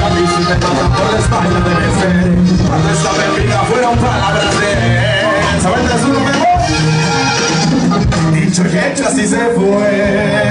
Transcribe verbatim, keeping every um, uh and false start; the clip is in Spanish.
a mí si me tratan por la espalda debe ser cuando esta bebida fueron palabras de él. ¿Sabes de su nombre? Dicho y hecho así se fue.